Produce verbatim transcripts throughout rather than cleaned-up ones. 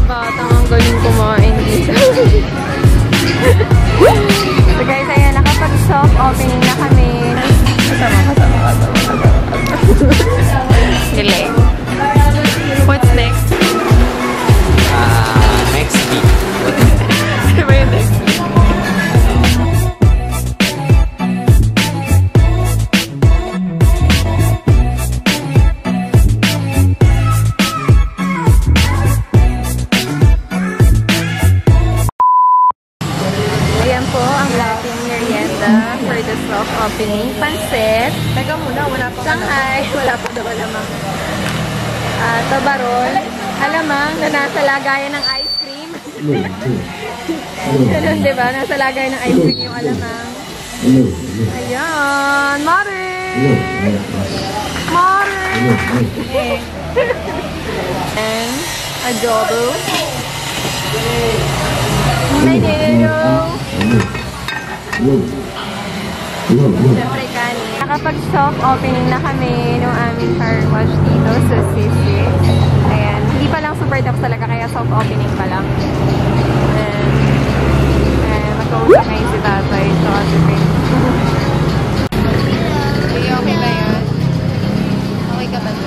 Batang ang galing kumain dito. So guys, ayan, nakapag-soft opening na kami. Kasama, kasama, kasama, kasama. Galing. What's next? Uh, next week. Ano ba yung next week? Ayan po ang lating merienda for the soft opening. Pansit. Teka muna, wala pa. Shanghai. Wala pa daw alamang. Uh, tabaron. Alamang na nasa lagayan ng ice cream. Ganun, diba? Nasa lagayan ng ice cream yung alamang. Ayan. Mare! Mare! Eh. And adobo. Manero. Siyempre kanin. Nakapag-soft opening na kami nung aming car wash dito sa C six. Ayan. Hindi pa lang super deluxe talaga kaya soft opening pa lang. And, ayan, magkausap ngayon si tatay. So, kasi pin. Okay, okay ba yun? Okay ka ba?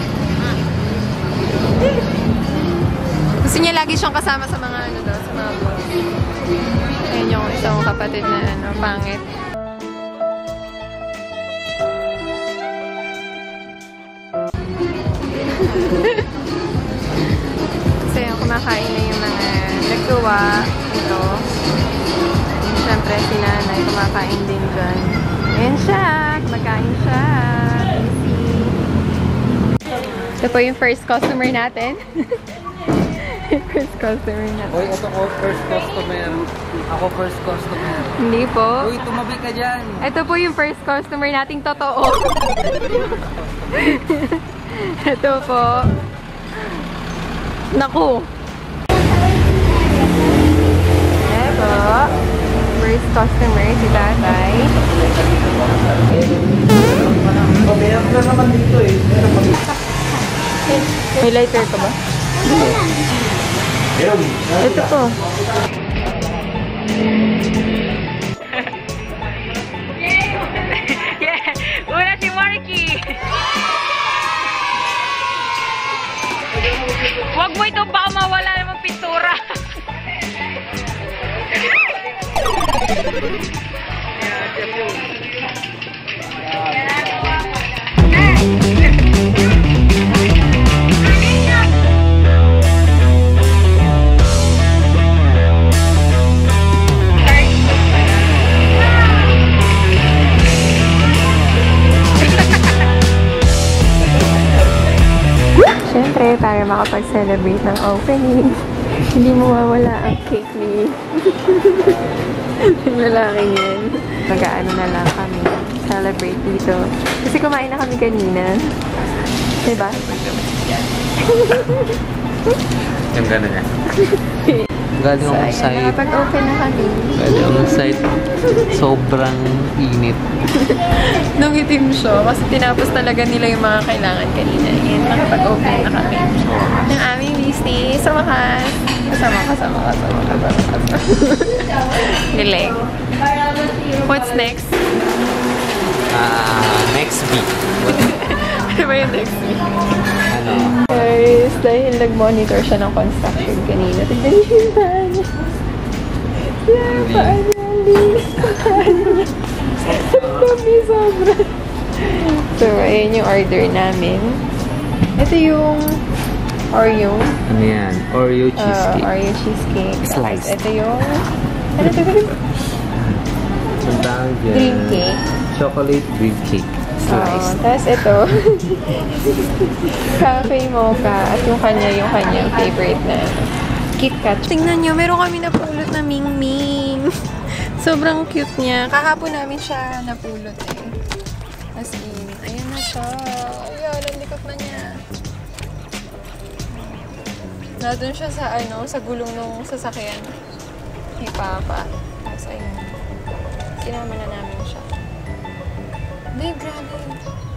Gusto niya lagi siyang kasama sa mga ano daw, sa mga vlogs. Ayan yung isang kapatid na ano, pangit. Kasi yung kumakain na yung mga nagtuwa ito. Siyempre si nanay kumakain din dyan. Ayan siya, kumakain siya. Easy. Ito po yung first customer natin. First customer natin. Uy, ito ko first customer. Ako first customer. Hindi po. Uy, tumabi ka dyan. Ito po yung first customer nating totoo. Ito po. Naku. Ito. First customer, si tatay. Meron na naman dito eh. May lighter ka ba? Ito po. Yeah! Una si Marky! Huwag mo ito baka mawala naman pintura! Siyempre, para makapag-celebrate ng opening, hindi mo mawala ang cake ni lalaking yan. Mag-aano na lang kami. Celebrate dito. Kasi kumain na kami kanina. Diba? Yung gano'n yan. Galing So, akong ayan, site. nakapag-open na kami. Galing akong site. Sobrang init. Nung itim siya, kasi tinapos talaga nila yung mga kailangan kanina. Ayan, nakapag-open na kami. Ng aming listing. Sa wakas. Kasama, kasama, kasama, kasama, kasama. Galing. What's next? Uh, next week. Ano ba yung next week? Ano? Guys, dahil nag-monitor siya ng construction kanina. Tignan niyo yung paa niya. Yeah, paa niya. Linis sa paa niya. Ang dami sobra. So, ayan yung order namin. Ito yung Oreo. Ano yan? Oreo cheesecake. Uh, Oreo cheesecake. Slice. Ito yung... Ano ito? Ang tawag dyan. Dream cake. Chocolate dream cake. Slice. Oh, tapos ito. Cafe mocha. At yung kanya, yung kanyang favorite na KitKat. Tingnan nyo, meron kami napulot na Ming Ming. Sobrang cute niya. Kahapon namin siya napulot eh. As in, ayan na siya. Ayan, ang likot na niya. Nandun siya sa ano, sa gulong ng sasakyan ni Papa. Tapos ayun. Sinama na namin siya. Hindi, grabe.